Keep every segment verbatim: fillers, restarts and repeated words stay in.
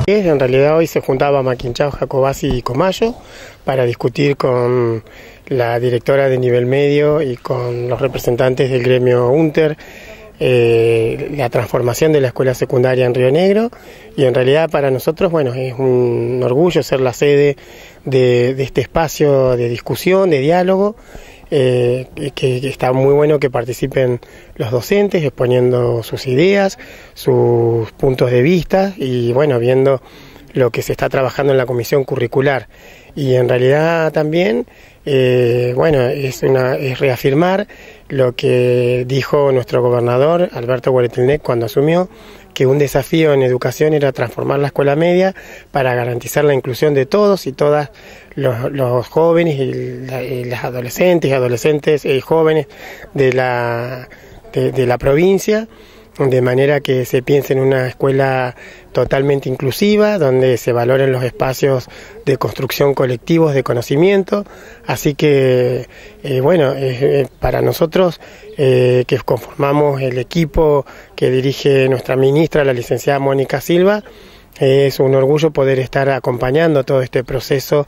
En realidad hoy se juntaba Maquinchao, Jacobasi y Comayo para discutir con la directora de nivel medio y con los representantes del gremio UNTER eh, la transformación de la escuela secundaria en Río Negro, y en realidad para nosotros, bueno, es un orgullo ser la sede de, de este espacio de discusión, de diálogo. Eh, que, que está muy bueno que participen los docentes exponiendo sus ideas, sus puntos de vista y bueno, viendo lo que se está trabajando en la comisión curricular. Y en realidad también, eh, bueno, es, una, es reafirmar lo que dijo nuestro gobernador Alberto Guaretilnec cuando asumió, que un desafío en educación era transformar la escuela media para garantizar la inclusión de todos y todas los, los jóvenes y, la, y las adolescentes y adolescentes y jóvenes de la, de, de la provincia, de manera que se piense en una escuela totalmente inclusiva, donde se valoren los espacios de construcción colectivos de conocimiento. Así que, eh, bueno, eh, para nosotros eh, que conformamos el equipo que dirige nuestra ministra, la licenciada Mónica Silva, es un orgullo poder estar acompañando todo este proceso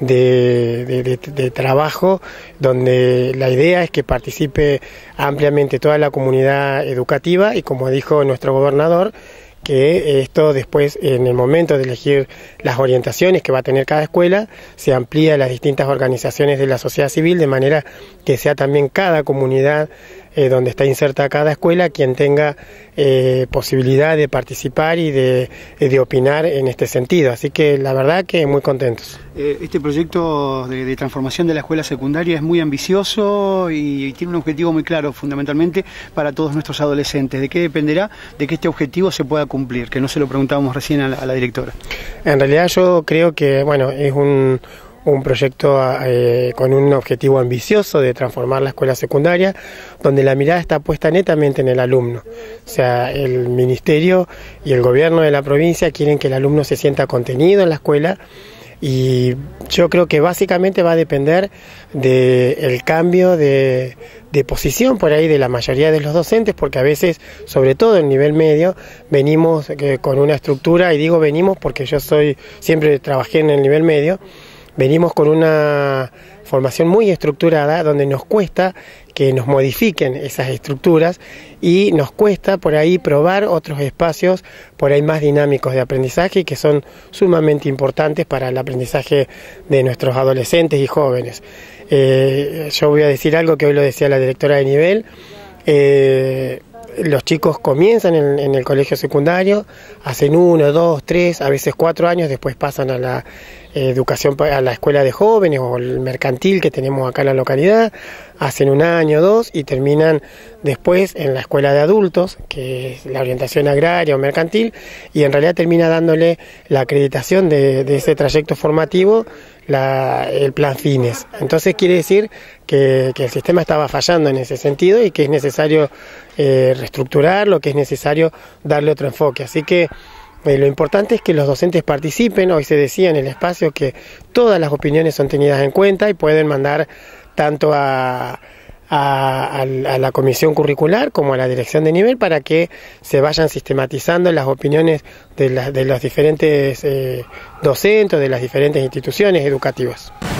de, de, de, de trabajo, donde la idea es que participe ampliamente toda la comunidad educativa y, como dijo nuestro gobernador, que esto después, en el momento de elegir las orientaciones que va a tener cada escuela, se amplía a las distintas organizaciones de la sociedad civil, de manera que sea también cada comunidad eh, donde está inserta cada escuela quien tenga eh, posibilidad de participar y de, de opinar en este sentido. Así que la verdad que muy contentos. Este proyecto de, de transformación de la escuela secundaria es muy ambicioso y tiene un objetivo muy claro, fundamentalmente para todos nuestros adolescentes. ¿De qué dependerá de que este objetivo se pueda cumplir? Que no se lo preguntábamos recién a la, a la directora. En realidad yo creo que, bueno, es un, un proyecto eh, con un objetivo ambicioso de transformar la escuela secundaria, donde la mirada está puesta netamente en el alumno. O sea, el ministerio y el gobierno de la provincia quieren que el alumno se sienta contenido en la escuela. Y yo creo que básicamente va a depender del cambio de, de posición por ahí de la mayoría de los docentes, porque a veces, sobre todo en nivel medio, venimos eh, con una estructura, y digo venimos porque yo soy siempre trabajé en el nivel medio, venimos con una formación muy estructurada donde nos cuesta que nos modifiquen esas estructuras y nos cuesta por ahí probar otros espacios por ahí más dinámicos de aprendizaje y que son sumamente importantes para el aprendizaje de nuestros adolescentes y jóvenes. Eh, yo voy a decir algo que hoy lo decía la directora de nivel. Eh, Los chicos comienzan en, en el colegio secundario, hacen uno, dos, tres, a veces cuatro años, después pasan a la eh, educación, a la escuela de jóvenes o el mercantil que tenemos acá en la localidad, hacen un año, dos y terminan después en la escuela de adultos, que es la orientación agraria o mercantil, y en realidad termina dándole la acreditación de, de ese trayecto formativo, La, el plan Fines. Entonces quiere decir que, que el sistema estaba fallando en ese sentido y que es necesario eh, reestructurarlo, que es necesario darle otro enfoque. Así que eh, lo importante es que los docentes participen. Hoy se decía en el espacio que todas las opiniones son tenidas en cuenta y pueden mandar tanto a A, a la comisión curricular como a la dirección de nivel para que se vayan sistematizando las opiniones de, la, de los diferentes eh, docentes, de las diferentes instituciones educativas.